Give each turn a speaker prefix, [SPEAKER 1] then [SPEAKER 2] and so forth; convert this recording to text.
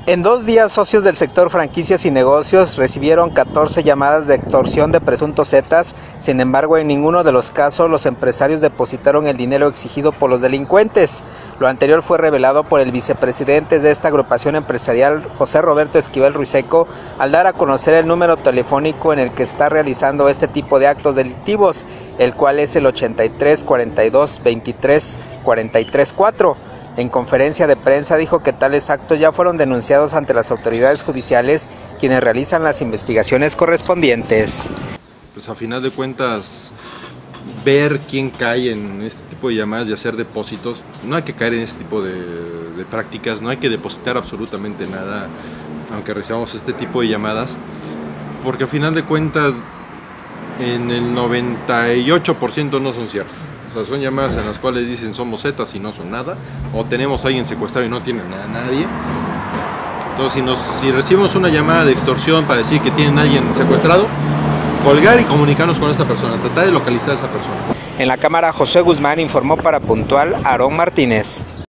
[SPEAKER 1] En 2 días, socios del sector franquicias y negocios recibieron 14 llamadas de extorsión de presuntos zetas. Sin embargo, en ninguno de los casos los empresarios depositaron el dinero exigido por los delincuentes. Lo anterior fue revelado por el vicepresidente de esta agrupación empresarial, José Roberto Esquivel Ruiseco, al dar a conocer el número telefónico en el que está realizando este tipo de actos delictivos, el cual es el 83 42 23 43 4. En conferencia de prensa dijo que tales actos ya fueron denunciados ante las autoridades judiciales, quienes realizan las investigaciones correspondientes.
[SPEAKER 2] Pues a final de cuentas, ver quién cae en este tipo de llamadas y hacer depósitos, no hay que caer en este tipo de prácticas, no hay que depositar absolutamente nada, aunque recibamos este tipo de llamadas, porque a final de cuentas, en el 98% no son ciertas. O sea, son llamadas en las cuales dicen somos zetas y no son nada, o tenemos a alguien secuestrado y no tienen a nadie. Entonces, si recibimos una llamada de extorsión para decir que tienen a alguien secuestrado, colgar y comunicarnos con esa persona, tratar de localizar a esa persona.
[SPEAKER 1] En la cámara, José Guzmán informó para Puntual Aarón Martínez.